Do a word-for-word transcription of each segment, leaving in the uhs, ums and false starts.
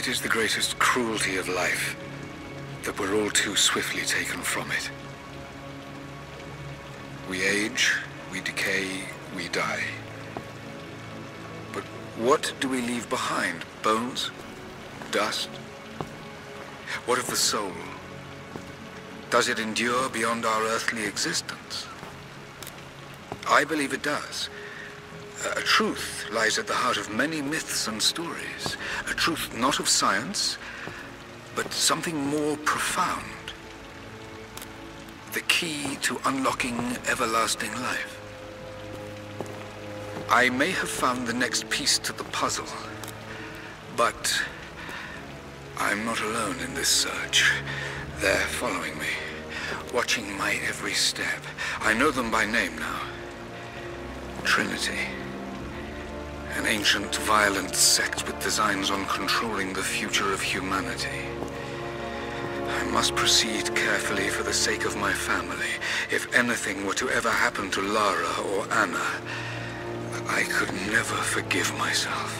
It is the greatest cruelty of life that we're all too swiftly taken from it. We age, we decay, we die. But what do we leave behind? Bones? Dust? What of the soul? Does it endure beyond our earthly existence? I believe it does. A truth lies at the heart of many myths and stories. A truth not of science, but something more profound. The key to unlocking everlasting life. I may have found the next piece to the puzzle, but I'm not alone in this search. They're following me, watching my every step. I know them by name now. Trinity. An ancient, violent sect with designs on controlling the future of humanity. I must proceed carefully for the sake of my family. If anything were to ever happen to Lara or Anna, I could never forgive myself.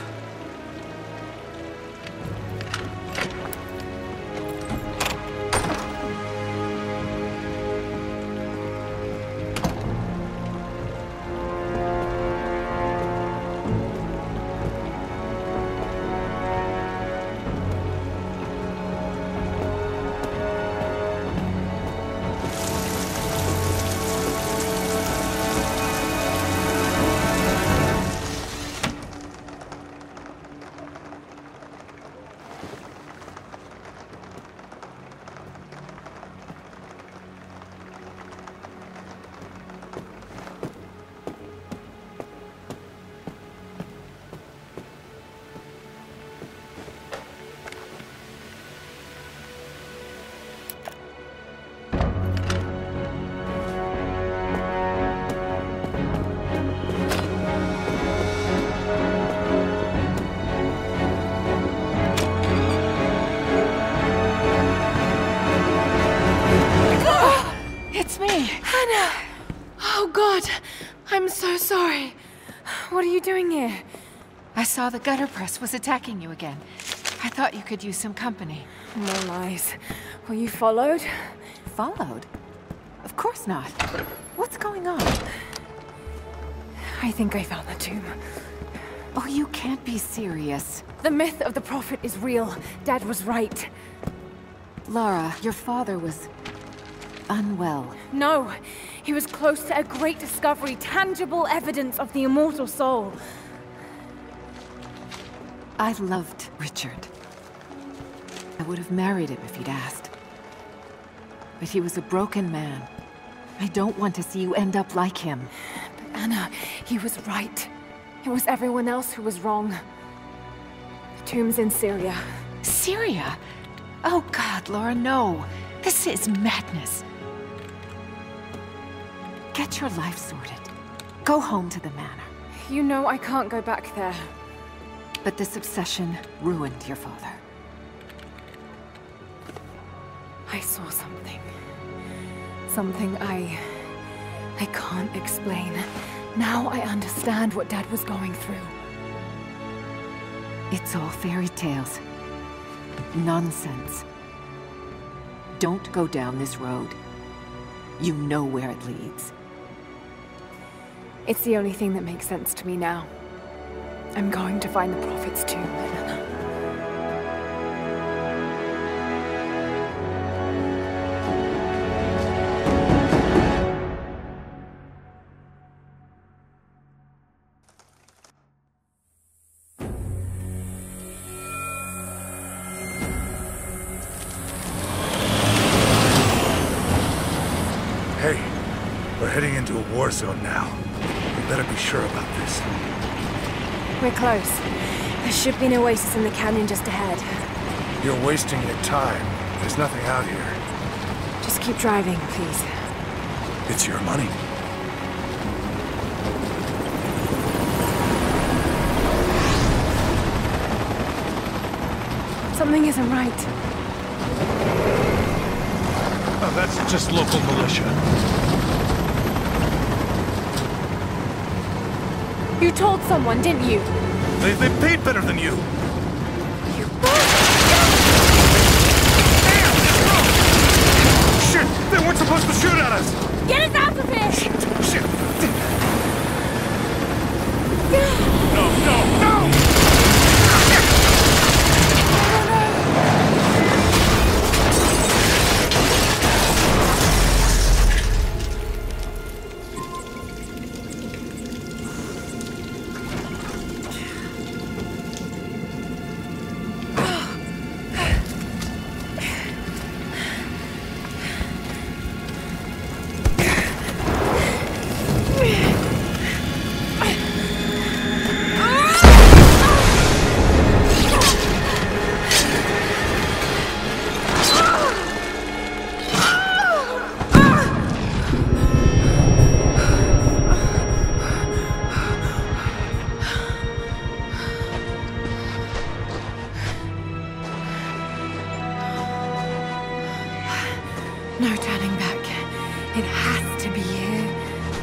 What are you doing here? I saw the gutter press was attacking you again. I thought you could use some company. No lies. Were you followed? Followed? Of course not. What's going on? I think I found the tomb. Oh, you can't be serious. The myth of the Prophet is real. Dad was right. Lara, your father was unwell. No. He was close to a great discovery, tangible evidence of the immortal soul. I loved Richard. I would have married him if he'd asked. But he was a broken man. I don't want to see you end up like him. But Anna, he was right. It was everyone else who was wrong. The tomb's in Syria. Syria? Oh God, Lara, no. This is madness. Get your life sorted. Go home to the manor. You know I can't go back there. But this obsession ruined your father. I saw something. Something I... I can't explain. Now I understand what Dad was going through. It's all fairy tales. Nonsense. Don't go down this road. You know where it leads. It's the only thing that makes sense to me now. I'm going to find the Prophet's tomb, Anna. Hey, we're heading into a war zone now. We better be sure about this. We're close. There should be an oasis in the canyon just ahead. You're wasting your time. There's nothing out here. Just keep driving, please. It's your money. Something isn't right. Oh, that's just local militia. You told someone, didn't you? They, they paid better than you. You... No turning back. It has to be here.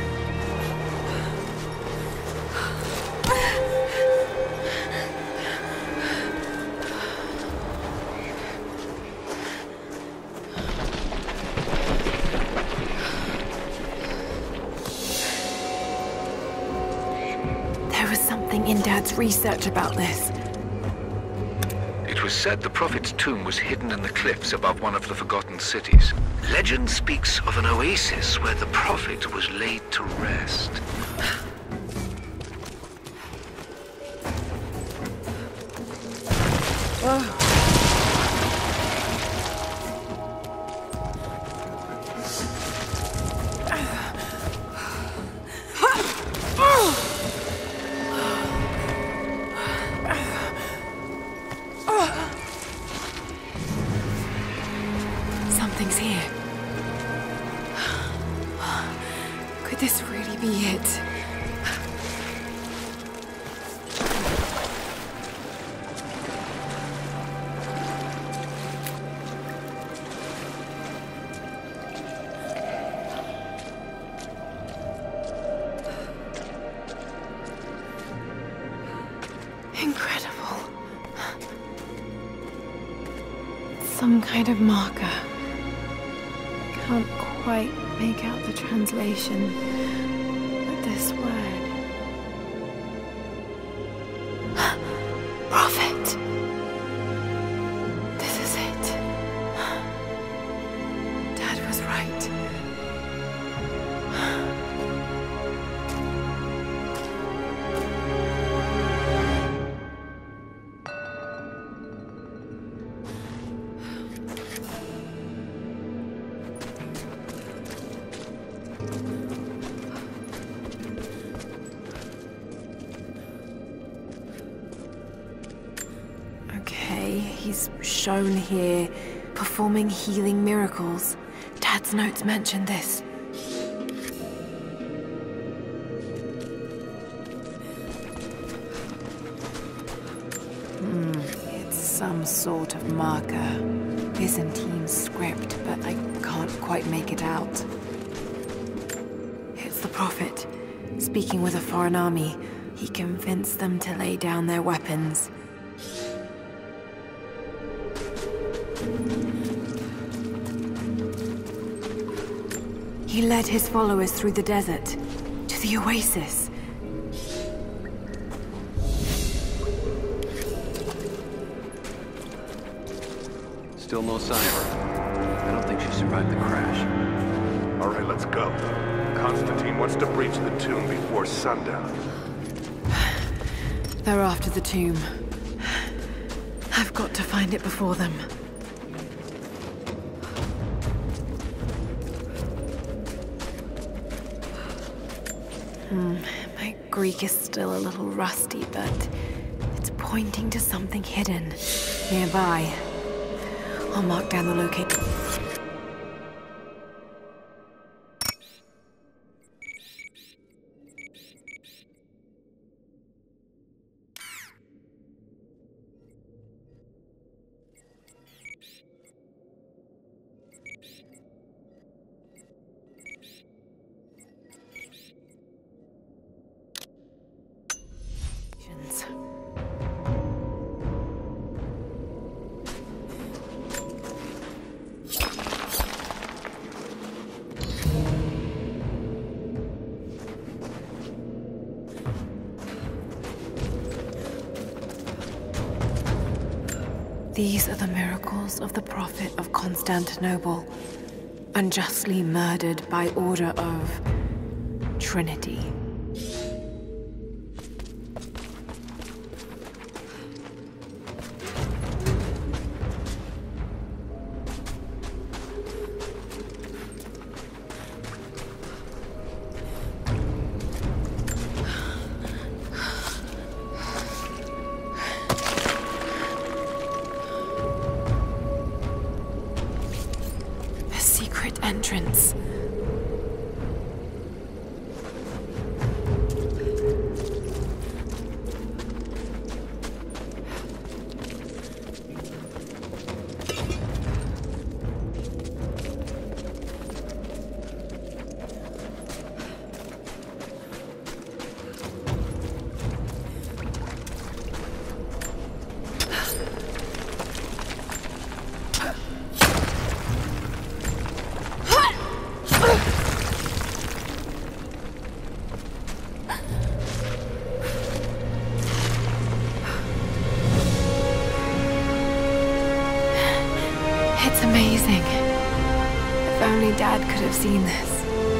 There was something in Dad's research about this. It was said the Prophet's tomb was hidden in the cliffs above one of the forgotten cities. Legend speaks of an oasis where the Prophet was laid to rest. Something's here. Could this really be it? Incredible. Some kind of marker. Can't quite make out the translation, but this word... Prophet! This is it. Dad was right. Okay, he's shown here performing healing miracles. Dad's notes mention this. Hmm, it's some sort of marker. Byzantine script, but I can't quite make it out. It's the Prophet, speaking with a foreign army. He convinced them to lay down their weapons. He led his followers through the desert, to the oasis. Still no sign of her. I don't think she survived the crash. All right, let's go. Constantine wants to breach the tomb before sundown. They're after the tomb. I've got to find it before them. Hmm, my Greek is still a little rusty, but it's pointing to something hidden nearby. I'll mark down the location. These are the miracles of the Prophet of Constantinople, unjustly murdered by order of Trinity. Entrance. If only Dad could have seen this.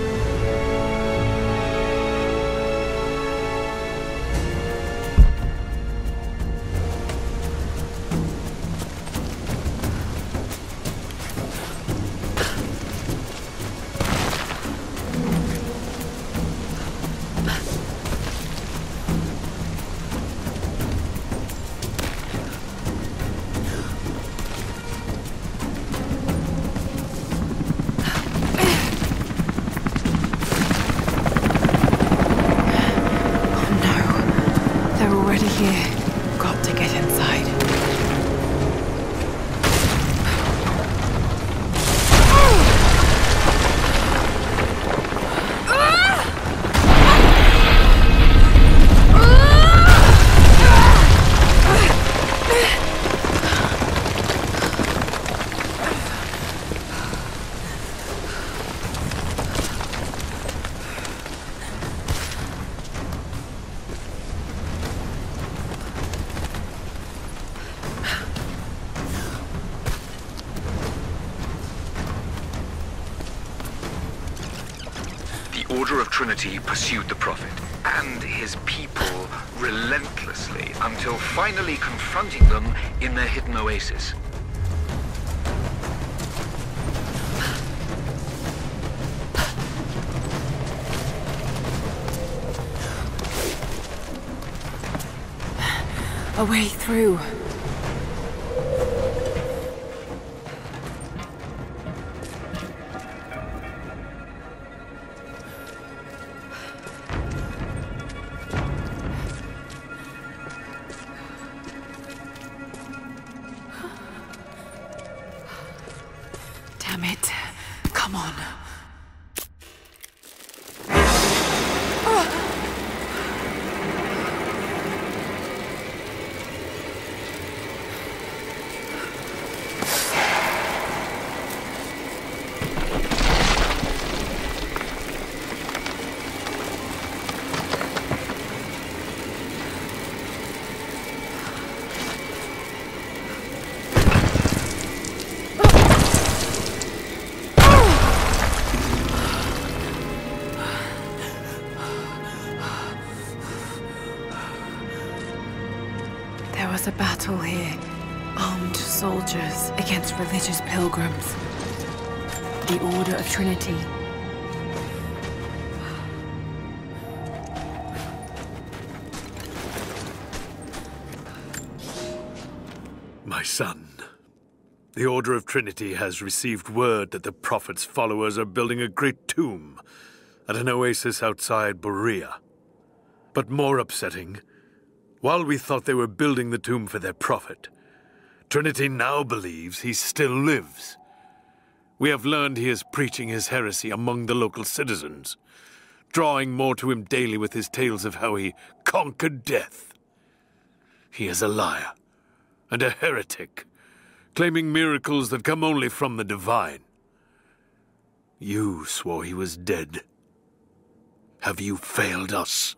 The Order of Trinity pursued the Prophet and his people relentlessly until finally confronting them in their hidden oasis. A way through. Damn it. Come on. There was a battle here. Armed soldiers against religious pilgrims. The Order of Trinity. My son, the Order of Trinity has received word that the Prophet's followers are building a great tomb at an oasis outside Berea. But more upsetting, while we thought they were building the tomb for their Prophet, Trinity now believes he still lives. We have learned he is preaching his heresy among the local citizens, drawing more to him daily with his tales of how he conquered death. He is a liar and a heretic, claiming miracles that come only from the divine. You swore he was dead. Have you failed us?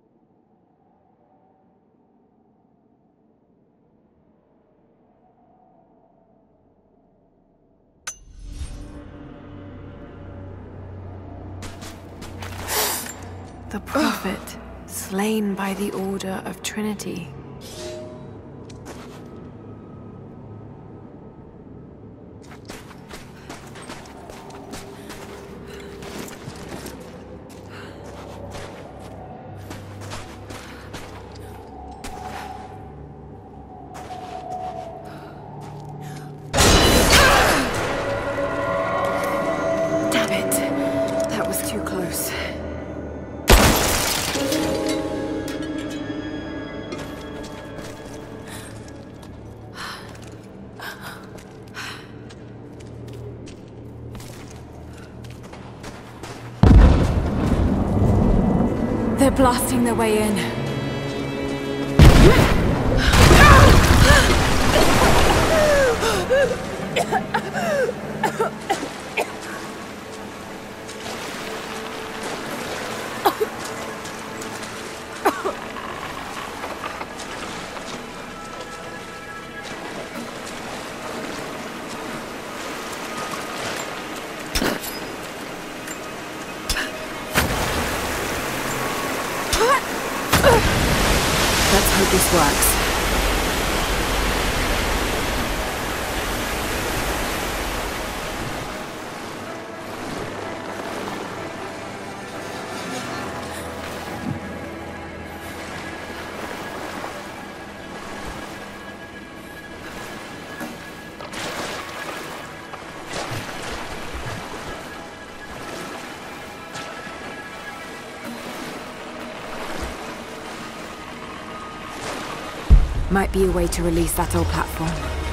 The Prophet, slain by the Order of Trinity. Damn it! That was too close. They're blasting their way in. hope this works. Might be a way to release that old platform.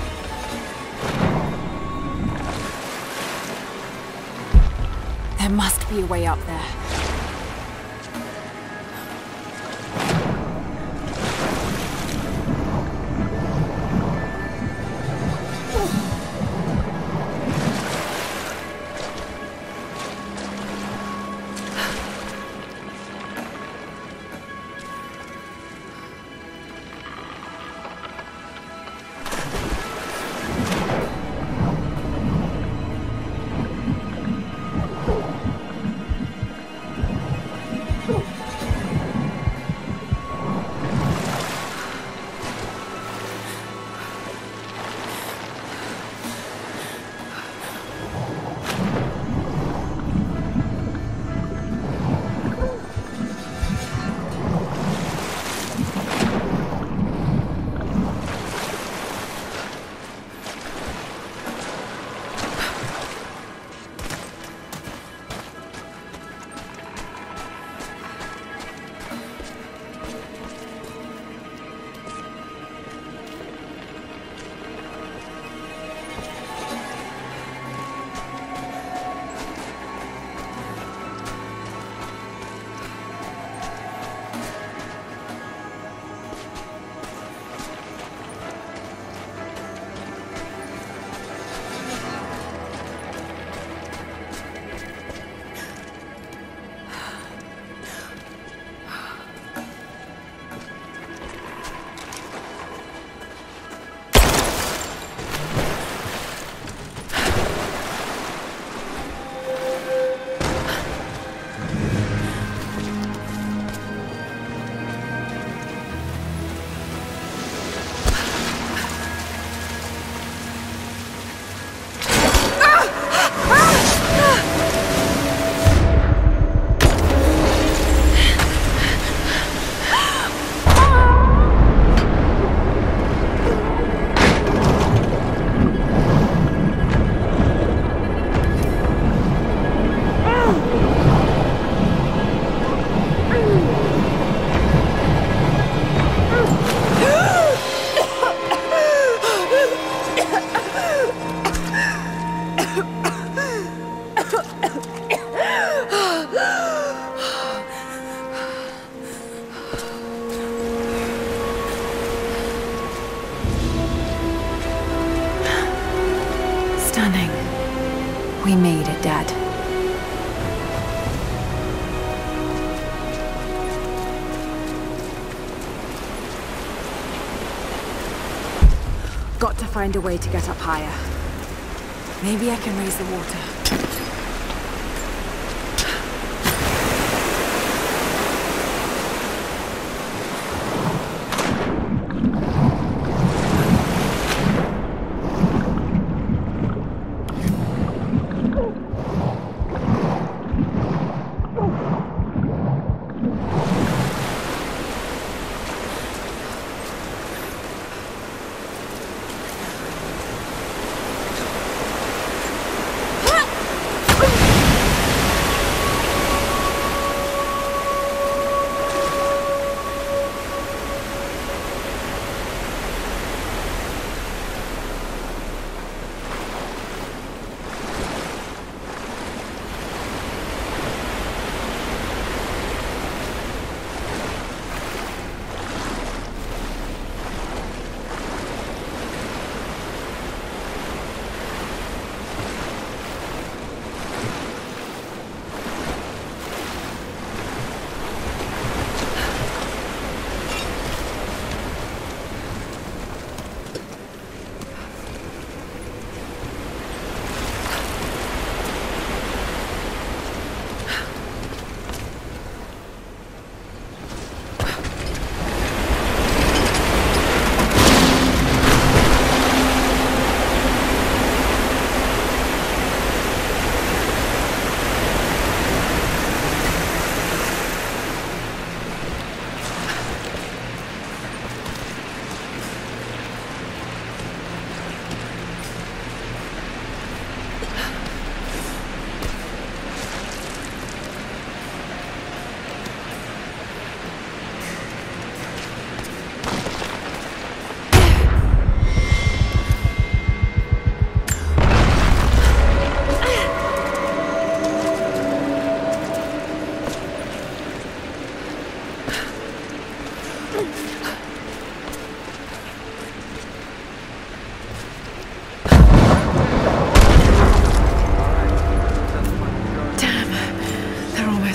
There must be a way up there. Stunning. We made it, Dad. Got to find a way to get up higher. Maybe I can raise the water.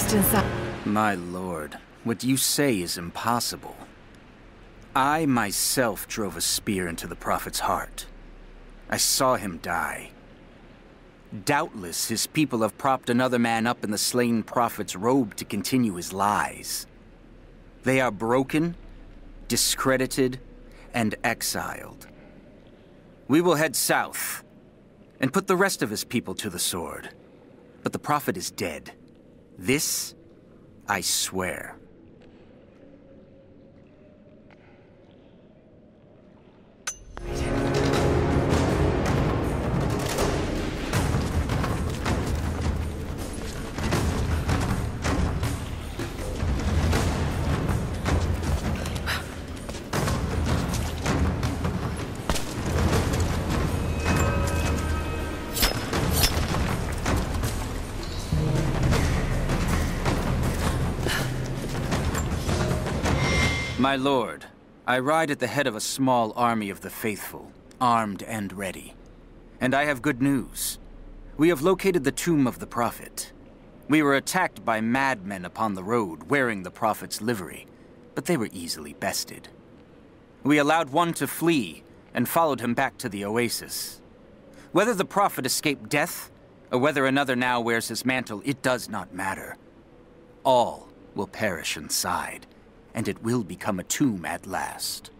just inside. My lord, what you say is impossible. I myself drove a spear into the Prophet's heart. I saw him die. Doubtless his people have propped another man up in the slain Prophet's robe to continue his lies. They are broken, discredited, and exiled. We will head south and put the rest of his people to the sword. But the Prophet is dead. This, I swear. My lord, I ride at the head of a small army of the faithful, armed and ready. And I have good news. We have located the tomb of the Prophet. We were attacked by madmen upon the road wearing the Prophet's livery, but they were easily bested. We allowed one to flee and followed him back to the oasis. Whether the Prophet escaped death, or whether another now wears his mantle, it does not matter. All will perish inside, and it will become a tomb at last.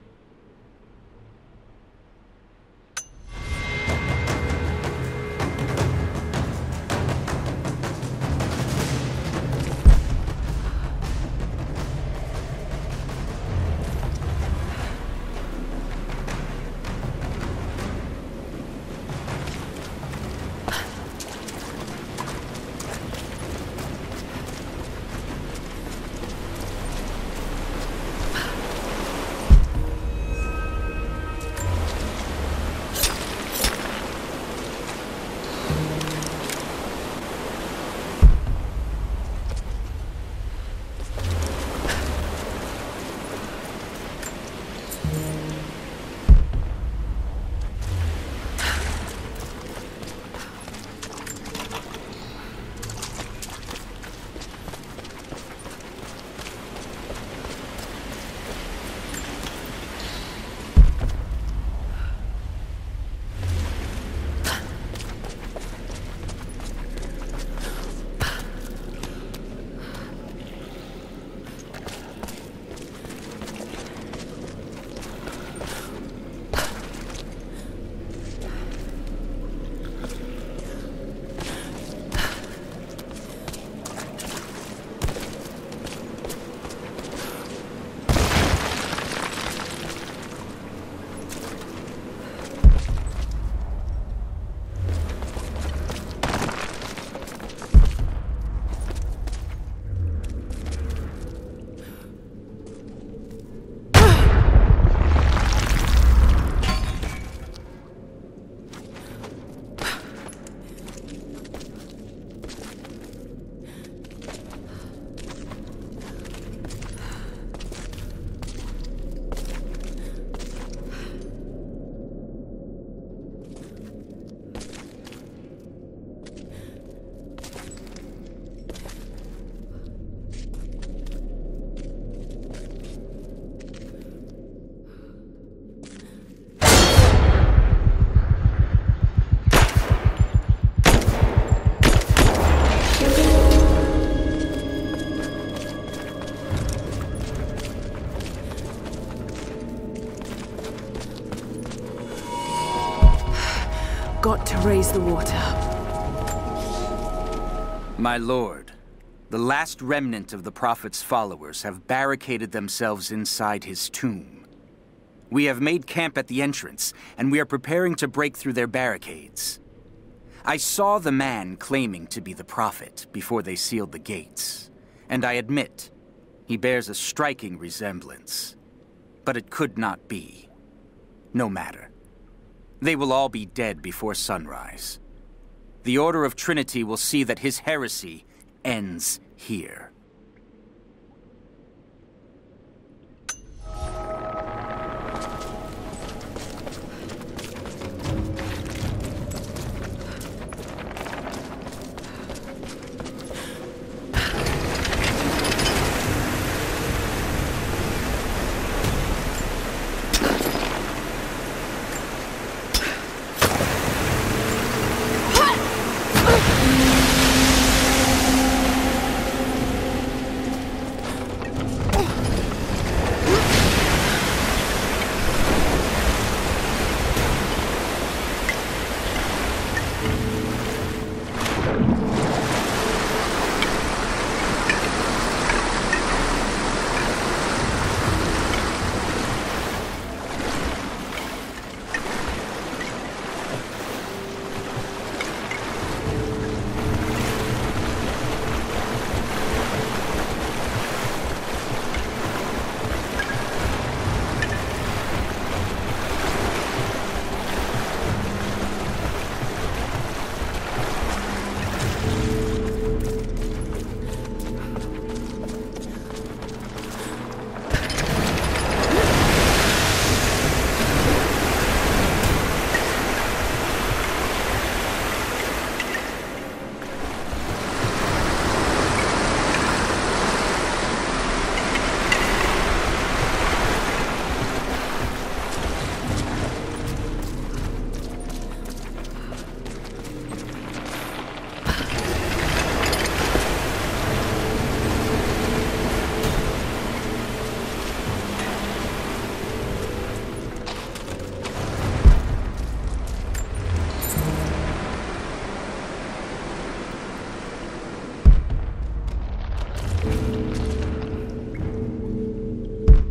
Got to raise the water. My lord, the last remnant of the Prophet's followers have barricaded themselves inside his tomb. We have made camp at the entrance, and we are preparing to break through their barricades. I saw the man claiming to be the Prophet before they sealed the gates, and I admit, he bears a striking resemblance. But it could not be. No matter. They will all be dead before sunrise. The Order of Trinity will see that his heresy ends here.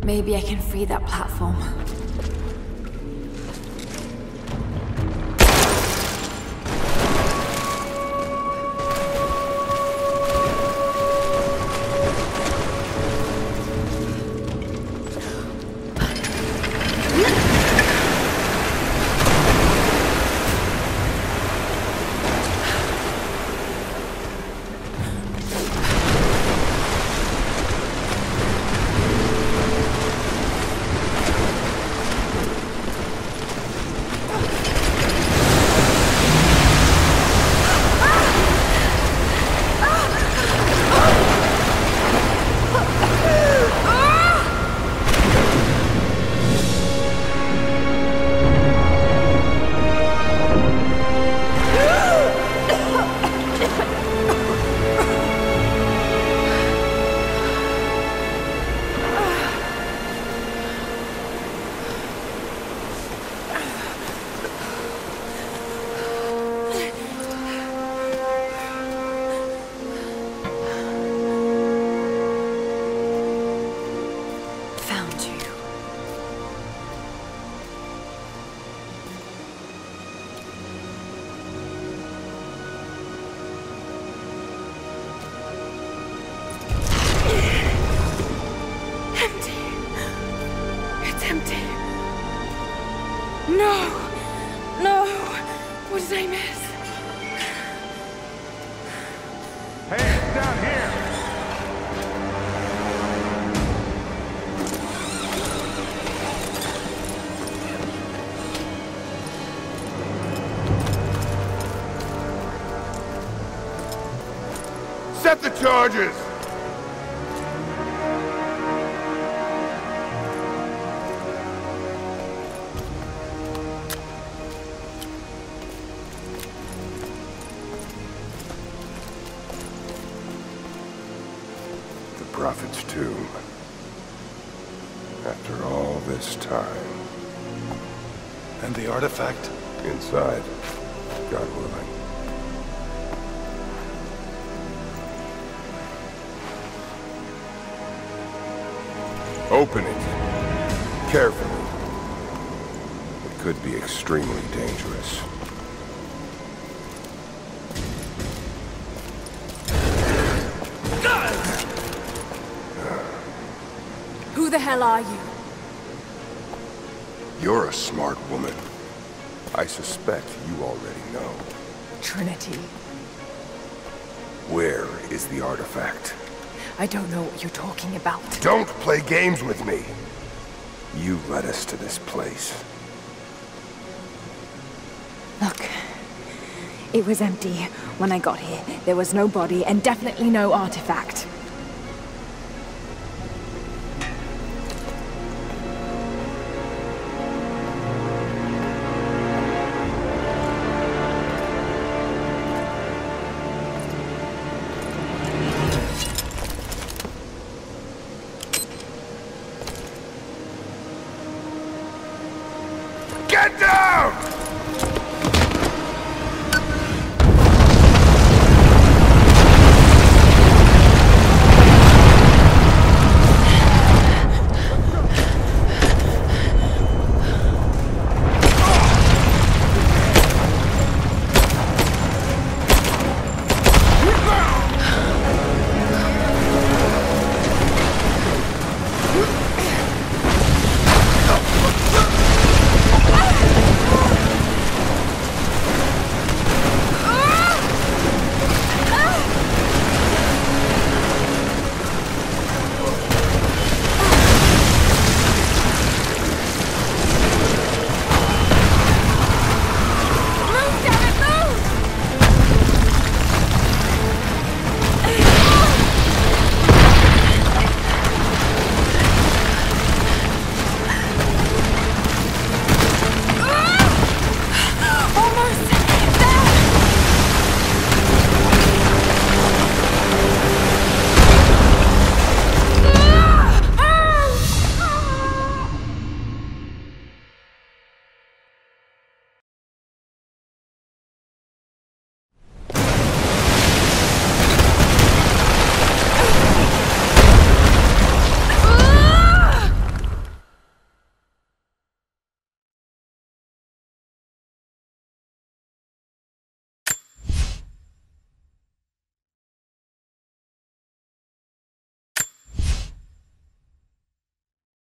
Maybe I can free that platform. Set the charges! The Prophet's tomb. After all this time. And the artifact? Inside, God willing. Open it. Carefully. It could be extremely dangerous. Who the hell are you? You're a smart woman. I suspect you already know. Trinity. Where is the artifact? I don't know what you're talking about. Don't play games with me! You led us to this place. Look, it was empty when I got here. There was no body and definitely no artifact.